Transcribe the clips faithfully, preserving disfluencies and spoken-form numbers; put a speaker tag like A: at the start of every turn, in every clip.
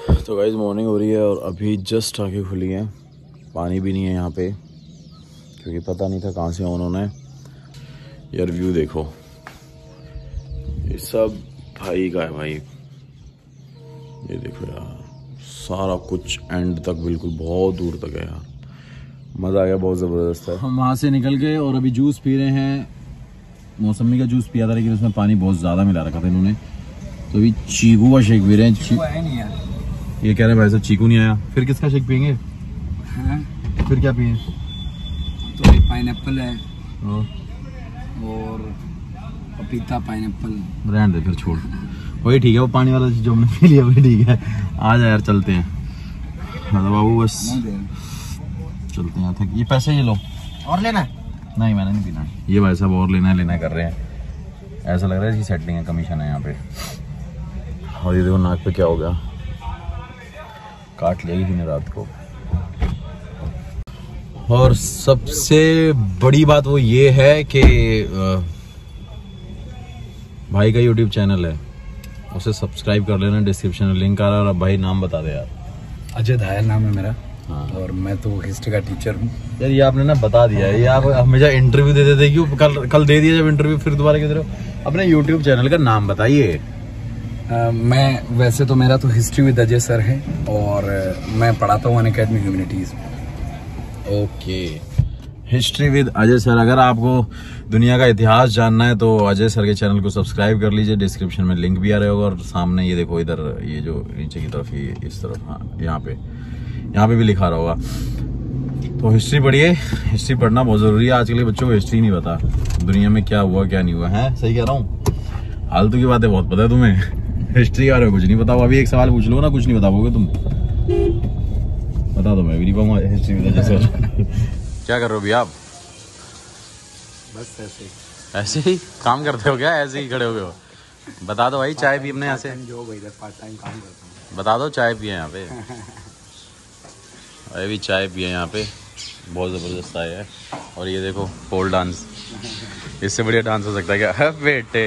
A: तो guys morning हो रही है और अभी जस्ट आके खुली है। पानी भी नहीं है यहाँ पे क्योंकि पता नहीं था कहाँ से उन्होंने। यार व्यू देखो, ये सब भाई का है भाई। ये देखो यार, सारा कुछ एंड तक बिल्कुल बहुत दूर तक है यार। मज़ा आ गया, बहुत ज़बरदस्त है।
B: हम वहाँ से निकल गए और अभी जूस पी रहे हैं। मौसमी का जूस पिया था लेकिन उसमें पानी बहुत ज़्यादा मिला रखा था इन्होंने, तो अभी चीकू का शेक पी रहे हैं। चीकू आया नहीं यार, ये कह रहे हैं भाई साहब चीकू नहीं आया। फिर किसका शेक पियेंगे? हाँ? फिर क्या पिए?
C: तो एक पाइनएप्पल है और पपीता पाइनएप्पल।
B: रहने दे फिर, छोड़, वही ठीक है। वो पानी वाला जो हमने पी लिया वही ठीक है। आ जा यार, चलते हैं। हाँ बाबू बस चलते हैं। थक, ये पैसे ये लो।
C: और लेना?
B: नहीं मैंने नहीं पीना। ये भाई साहब और लेना है लेना कर रहे हैं। ऐसा लग रहा है इसकी सेटिंग है, कमीशन है यहाँ पे। और ये देखो नाक पे क्या हो गया, काट लेगी किसी ने रात को। और सबसे बड़ी बात वो ये है कि भाई का यूट्यूब चैनल है, उसे सब्सक्राइब कर लेना। डिस्क्रिप्शन में लिंक आ रहा है। और भाई नाम बता दे यार।
C: अजय धायर नाम है मेरा।
B: हाँ।
C: और मैं तो हिस्ट्री का टीचर हूँ
B: यार। ये आपने ना बता दिया है, ये आप हमेशा इंटरव्यू दे देते क्यों? कल कल दे दिया जब इंटरव्यू, फिर दोबारा क्यों दे रहे हो? अपने यूट्यूब चैनल का नाम बताइए।
C: Uh, मैं वैसे तो मेरा तो हिस्ट्री विद अजय सर है और uh, मैं पढ़ाता हूँ Unacademy humanities.
B: Okay, history with Ajay sir. अगर आपको दुनिया का इतिहास जानना है तो अजय सर के चैनल को सब्सक्राइब कर लीजिए। डिस्क्रिप्शन में लिंक भी आ रहा होगा। और सामने ये देखो, इधर ये जो नीचे की तरफ, ये इस तरफ, हाँ यहाँ पे यहाँ पे भी लिखा रहा होगा। तो हिस्ट्री पढ़िए, हिस्ट्री पढ़ना बहुत जरूरी है। आजकल के बच्चों को हिस्ट्री नहीं पता, दुनिया में क्या हुआ क्या नहीं हुआ है। सही कह रहा हूँ? फालतू की बातें बहुत पता है तुम्हें, हिस्ट्री के बारे में कुछ नहीं पता। अभी एक सवाल पूछ लो ना, कुछ नहीं बता पाओगे तुम। बता दो, मैं भी नहीं पाऊंगा हिस्ट्री में जैसे। क्या कर रहे हो अभी आप?
C: बस ऐसे ही
B: ऐसे ही काम करते हो क्या? ऐसे ही खड़े हो गए हो? बता दो भाई, चाय पी अपने यहाँ से।
C: जो इधर पार्ट टाइम काम करता हूँ।
B: बता दो, चाय पिए यहाँ पे। अभी चाय पिए यहाँ पे, बहुत ज़बरदस्त आया है। और ये देखो पोल डांस, इससे बढ़िया डांस हो सकता है क्या? है बेटे,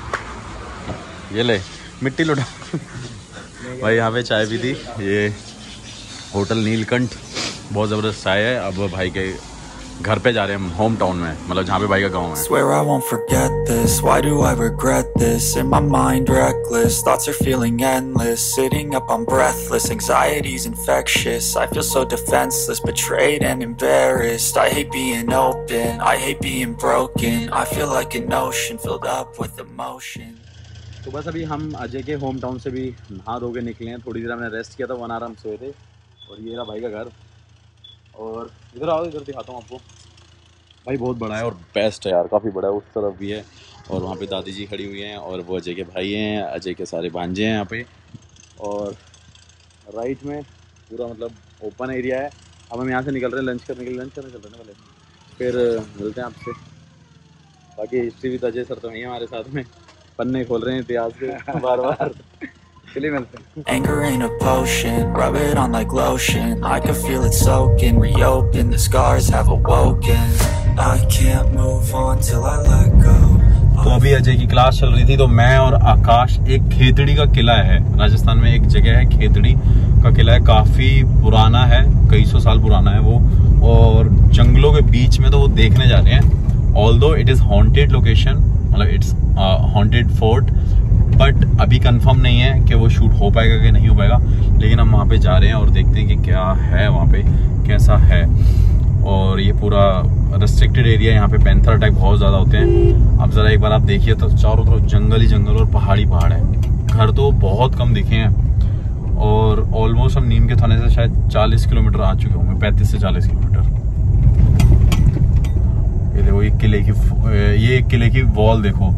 B: ये ले मिट्टी लुटा। भाई यहाँ पे चाय पी थी। ये होटल नीलकंठ, बहुत ज़बरदस्त चाय है। अब भाई के घर पे जा रहे हैं हम, होम टाउन में, मतलब जहाँ पे भाई का गाँव है।
D: Swear I won't forget this. Why do I regret this? In my mind reckless, thoughts are feeling endless. Sitting up I'm breathless, anxiety's infectious. I feel so defenseless, betrayed and embarrassed. I hate being open, I hate being broken. I feel like an ocean filled up with emotion.
B: तो बस अभी हम अजय के home town से भी नहा धो के निकले हैं। थोड़ी देर हमने रेस्ट किया था, वन आराम सोए थे। और ये रहा भाई का घर। और इधर आओ, इधर दिखाता हूँ आपको। भाई बहुत बड़ा है और बेस्ट है यार, काफ़ी बड़ा है। उस तरफ भी है और वहाँ पे दादी जी खड़ी हुई हैं और वो अजय के भाई हैं, अजय के सारे भांजे हैं यहाँ पे। और राइट में पूरा मतलब ओपन एरिया है। अब हम यहाँ से निकल रहे हैं लंच करने के लिए। लंच करने चल रहे हैं पहले, फिर मिलते हैं आपसे। बाकी हिस्ट्री भी अजय सर तो नहीं है हमारे साथ में, पन्ने खोल रहे हैं इतिहास के बार बार। चलिए मिलते हैं।
D: Anger ain't a potion, rub it on like lotion. I can feel it soaking, reopen, the scars have awoken. I can't move on till I let go.
B: तो अभी अजय की क्लास चल रही थी तो मैं और आकाश, एक खेतड़ी का किला है राजस्थान में, एक जगह है खेतड़ी का किला है, काफी पुराना है, कई सौ साल पुराना है वो। और जंगलों के बीच में तो वो देखने जा रहे हैं। Although it is haunted location, मतलब इट्स हॉन्टेड फोर्ट, बट अभी कंफर्म नहीं है कि वो शूट हो पाएगा कि नहीं हो पाएगा। लेकिन हम वहाँ पे जा रहे हैं और देखते हैं कि क्या है वहाँ पे, कैसा है। और ये पूरा रेस्ट्रिक्टेड एरिया, यहाँ पे पैंथर टाइप बहुत ज़्यादा होते हैं। अब ज़रा एक बार आप देखिए तो चारों तरफ जंगल ही जंगल और पहाड़ी पहाड़ है। घर तो बहुत कम दिखे हैं। और ऑलमोस्ट हम नीम के थाने से शायद चालीस किलोमीटर आ चुके होंगे, पैंतीस से चालीस किलोमीटर। ये देखो ये किले की, ये किले की वॉल देखो।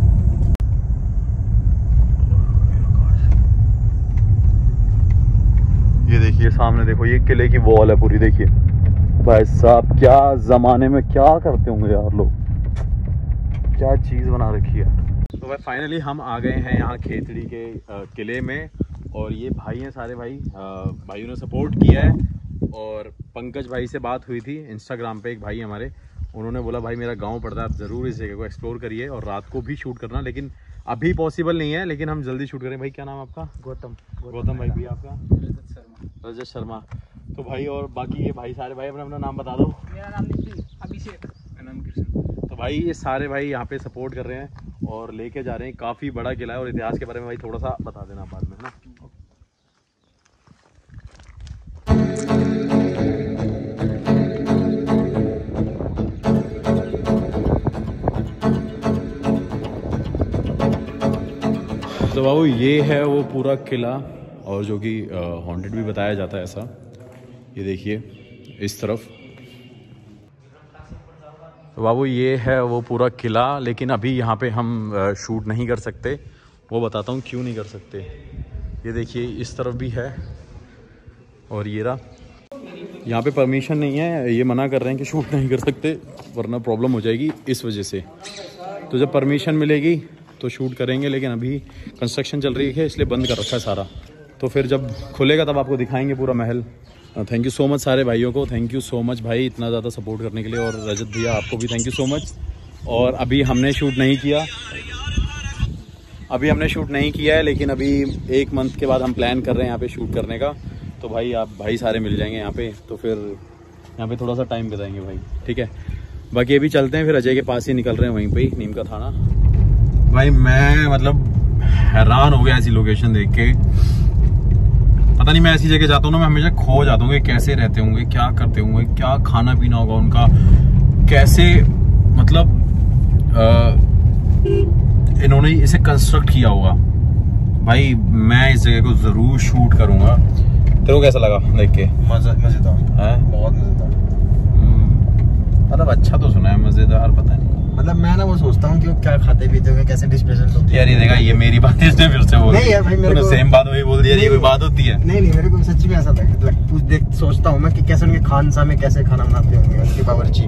B: ये देखिए सामने देखो, ये किले की वॉल है पूरी। देखिए भाई साहब, क्या जमाने में क्या करते होंगे यार लोग, क्या चीज बना रखी है। तो भाई फाइनली हम आ गए हैं यहाँ खेतड़ी के किले में। और ये भाई हैं सारे भाई, भाइयों ने सपोर्ट किया है। और पंकज भाई से बात हुई थी इंस्टाग्राम पे, एक भाई हमारे, उन्होंने बोला भाई मेरा गांव पड़ता है, आप ज़रूर इस जगह को एक्सप्लोर करिए और रात को भी शूट करना, लेकिन अभी पॉसिबल नहीं है, लेकिन हम जल्दी शूट करें। भाई क्या नाम आपका?
C: गौतम।
B: गौतम भाई भी आपका?
C: रजत शर्मा।
B: रजत शर्मा। तो भाई और बाकी ये भाई सारे भाई अपना अपना नाम बता दो।
C: मेरा नाम नितिन, अभिषेक, मेरा नाम कृष्ण।
B: तो भाई ये सारे भाई यहाँ पे सपोर्ट कर रहे हैं और लेके जा रहे हैं। काफ़ी बड़ा किला है और इतिहास के बारे में भाई थोड़ा सा बता देना बाद में, है ना। तो बाबू ये है वो पूरा किला, और जो कि हॉन्टेड भी बताया जाता है ऐसा। ये देखिए इस तरफ। तो बाबू ये है वो पूरा किला, लेकिन अभी यहाँ पे हम शूट नहीं कर सकते। वो बताता हूँ क्यों नहीं कर सकते। ये देखिए इस तरफ भी है और ये रहा। यहाँ पे परमिशन नहीं है, ये मना कर रहे हैं कि शूट नहीं कर सकते वरना प्रॉब्लम हो जाएगी इस वजह से। तो जब परमिशन मिलेगी तो शूट करेंगे, लेकिन अभी कंस्ट्रक्शन चल रही है इसलिए बंद कर रखा है सारा। तो फिर जब खुलेगा तब आपको दिखाएंगे पूरा महल। थैंक यू सो मच सारे भाइयों को, थैंक यू सो मच भाई इतना ज़्यादा सपोर्ट करने के लिए। और रजत भैया आपको भी थैंक यू सो मच। और अभी हमने शूट नहीं किया अभी हमने शूट नहीं किया है, लेकिन अभी एक मंथ के बाद हम प्लान कर रहे हैं यहाँ पे शूट करने का। तो भाई आप भाई सारे मिल जाएंगे यहाँ पे, तो फिर यहाँ पे थोड़ा सा टाइम बिताएंगे भाई, ठीक है। बाकी अभी चलते हैं, फिर अजय के पास ही निकल रहे हैं, वहीं पे ही नीम का थाना। भाई मैं मतलब हैरान हो गया ऐसी लोकेशन देख के। पता नहीं, मैं ऐसी जगह जाता हूँ ना, मैं हमेशा खो जाता हूँ कि कैसे रहते होंगे, क्या करते होंगे, क्या खाना पीना होगा उनका, कैसे मतलब आ, इन्होंने इसे कंस्ट्रक्ट किया होगा। भाई मैं इस जगह को जरूर शूट करूंगा। तेरे को कैसा लगा देख के?
E: मजेदार है, बहुत मजेदार।
B: मतलब अच्छा तो सुना है, मजेदार पता नहीं।
E: मतलब मैं ना वो सोचता हूँ कि वो क्या खाते पीते होंगे, कैसे डिश प्रेजेंट होती है।
B: यार ये देखा, ये मेरी बात इसने फिर से बोल
E: नहीं यार भाई, मेरे को
B: सेम बात वही बोल दी। यार ये कोई बात होती है?
E: नहीं नहीं, मेरे को सच्ची में ऐसा लगता है। कुछ देख सोचता हूँ मैं कि कैसे उनके खानसा में कैसे खाना बनाते होंगे उनकी बावर्ची।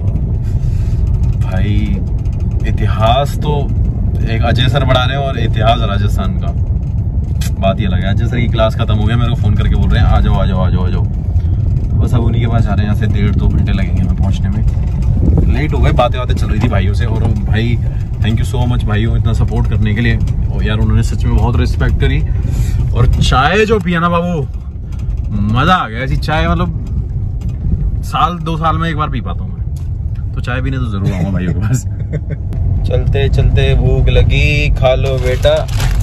B: भाई इतिहास तो एक अजय सर बढ़ा रहे हैं और इतिहास राजस्थान का बात ही अलग है। अजय सर की क्लास खत्म हो गया, मेरे को फोन करके बोल रहे हैं आ जाओ आ जाओ आ जाओ आ जाओ। बस अब उन्हीं के पास जा रहे हैं, यहाँ से डेढ़ दो घंटे लगेंगे हमें पहुँचने में। लेट हो गए, बातें बातें चल रही थी भाइयों से। और भाई थैंक यू सो मच भाइयों इतना सपोर्ट करने के लिए। और यार उन्होंने सच में बहुत रिस्पेक्ट करी। और चाय जो पिया ना बाबू, मजा आ गया। ऐसी चाय मतलब साल दो साल में एक बार पी पाता हूँ मैं, तो चाय पीने तो जरूर आऊंगा भाइयों के पास। चलते चलते भूख लगी, खा लो बेटा।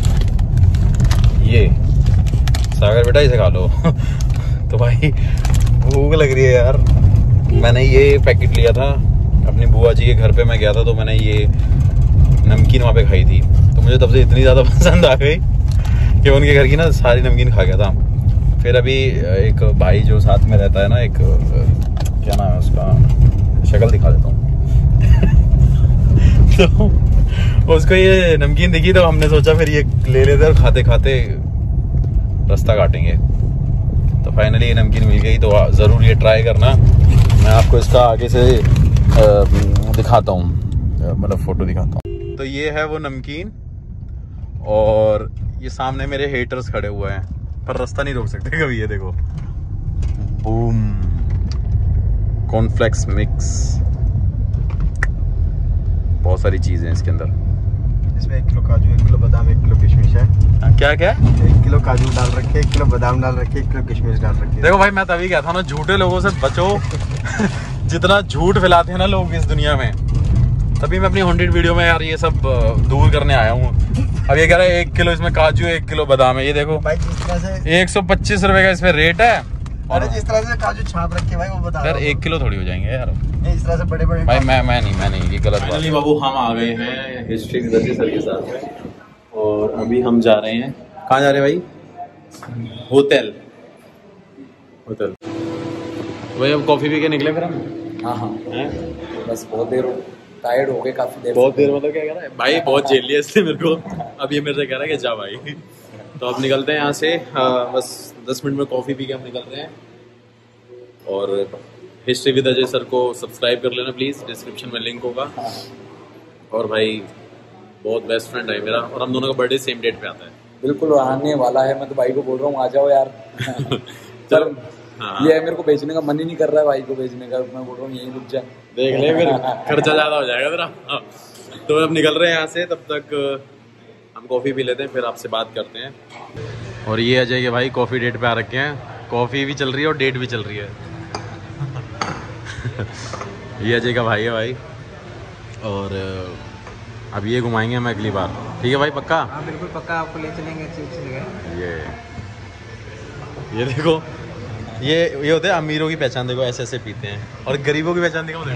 B: ये सागर बेटा इसे खा लो। तो भाई भूख लग रही है यार। मैंने ये पैकेट लिया था अपनी बुआ जी के घर पे, मैं गया था तो मैंने ये नमकीन वहाँ पे खाई थी। तो मुझे तब से इतनी ज़्यादा पसंद आ गई कि उनके घर की ना सारी नमकीन खा गया था। फिर अभी एक भाई जो साथ में रहता है ना, एक क्या नाम है उसका, शक्ल दिखा देता हूँ। तो उसको ये नमकीन दिखी तो हमने सोचा फिर ये ले लेते और खाते खाते रास्ता काटेंगे। तो फाइनली ये नमकीन मिल गई, तो ज़रूर ये ट्राई करना। मैं आपको इसका आगे से दिखाता हूँ, मतलब फ़ोटो दिखाता हूँ। तो ये है वो नमकीन, और ये सामने मेरे हेटर्स खड़े हुए हैं पर रास्ता नहीं रोक सकते कभी। ये देखो, बूम, कॉर्नफ्लेक्स मिक्स, बहुत सारी चीज़ें हैं इसके अंदर।
E: इसमें एक किलो काजू, एक किलो बादाम, एक किलो किशमिश है।
B: क्या क्या?
E: एक किलो काजू डाल रखे, एक किलो बादाम डाल रखे, एक किलो किशमिश डाल रखी है।
B: देखो भाई मैं तभी कहता हूँ ना, झूठे लोगों से बचो। जितना झूठ फैलाते हैं ना लोग इस दुनिया में, तभी मैं अपनी हंड्रेड वीडियो में यार ये सब दूर करने आया हूँ। अब ये कह रहा है एक किलो इसमें काजू, एक किलो बादाम है। ये देखो
E: भाई जिस तरह से
B: एक सौ पच्चीस रुपए का इसमें रेट है।
E: और जिस तरह से काजू छाप रखे भाई, वो बता
B: यार एक किलो थोड़ी हो जाएंगे यार।
E: इस तरह से बड़े बड़े
B: भाई मैं मैं नहीं मैं नहीं ये गलत बात है। बाबू हम आ गए हैं हिस्ट्री विद अजय सर के साथ में, और अभी हम जा रहे हैं, कहाँ जा रहे हैं भाई? होटल होटल भाई अब कॉफी पी के निकले फिर हम।
C: हाँ हाँ,
B: हैं?
C: बस बहुत देर टायर्ड हो गए, काफी देर
B: बहुत देर मतलब क्या कह रहा है भाई, बहुत झेल लिया इसने मेरे को। अब ये मेरे से कह रहा है कि जा भाई। तो अब निकलते हैं यहाँ से। आ, बस दस मिनट में कॉफ़ी पी के हम निकल रहे हैं। और हिस्ट्री विद अजय सर को सब्सक्राइब कर लेना प्लीज़, डिस्क्रिप्शन में लिंक होगा। और भाई बहुत बेस्ट फ्रेंड है मेरा, और हम दोनों का बर्थडे सेम डेट पे आता है।
C: बिल्कुल आने वाला है, मैं तो भाई को बोल रहा हूँ आ जाओ यार। चल
B: हाँ।
C: ये मेरे को बेचने का मन ही नहीं कर रहा है भाई को बेचने का, मैं बोल रहा हूँ यहीं रुक जा,
B: देख ले फिर खर्चा ज़्यादा हो जाएगा तेरा। तो अब निकल रहे हैं यहाँ से, तब तक हम कॉफ़ी पी लेते हैं, फिर आपसे बात करते हैं। और ये अजय के भाई कॉफ़ी डेट पे आ रखे हैं, कॉफ़ी भी चल रही है और डेट भी चल रही है। ये अजय का भाई है भाई, और अब ये घुमाएंगे हम अगली बार, ठीक है भाई? पक्का?
E: हाँ बिल्कुल पक्का, आपको ले चलेंगे अच्छी अच्छी जगह। ये
B: ये देखो, ये ये होते हैं अमीरों की पहचान, देखो ऐसे ऐसे पीते हैं, और गरीबों की पहचान देखो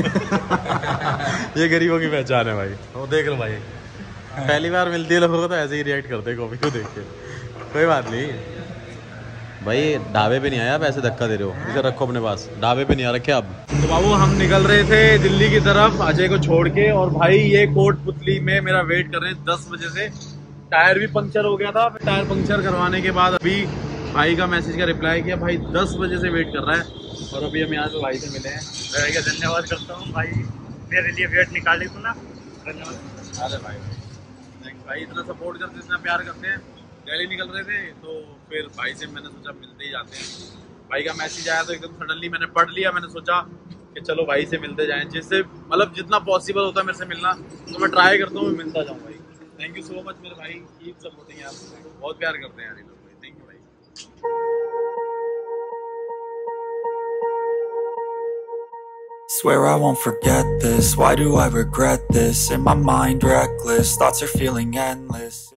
B: ये गरीबों की पहचान है भाई, वो देख लो भाई। पहली बार मिलती है लोगों को तो ऐसे ही रिएक्ट करते हैं कॉफ़ी को देख के। कोई बात नहीं भाई, ढाबे पे नहीं आया, आप ऐसे धक्का दे रहे हो, इसे रखो अपने पास, ढाबे पे नहीं आ रखे अब। तो बाबू हम निकल रहे थे दिल्ली की तरफ अजय को छोड़ के, और भाई ये कोटपुतली में मेरा वेट कर रहे हैं दस बजे से। टायर भी पंक्चर हो गया था, टायर पंक्चर करवाने के बाद अभी भाई का मैसेज का रिप्लाई किया, भाई दस बजे से वेट कर रहा है, और अभी हम यहाँ पे भाई से मिले हैं। मैं क्या धन्यवाद करता हूँ भाई, मेरे लिए वेट निकाले तो ना, धन्यवाद। अरे भाई थैंक्स भाई, इतना सपोर्ट करते, इतना प्यार करते हैं। दिल्ली निकल रहे थे तो फिर भाई से मैंने सोचा मिलते ही जाते हैं। भाई का मैसेज आया तो एकदम सडनली मैंने पढ़ लिया, मैंने सोचा कि चलो भाई से मिलते जाएं, जिससे मतलब जितना पॉसिबल होता है मेरे से मिलना, तो मैं ट्राई करता हूँ, मैं मिलता जाऊँ भाई। थैंक यू सो मच मेरे भाई, कीप सपोर्टिंग यार, बहुत प्यार करते हैं यार ये लोग भाई, थैंक यू भाई।
D: Swear I won't forget this, why do I regret this? In my mind reckless, thoughts are feeling endless.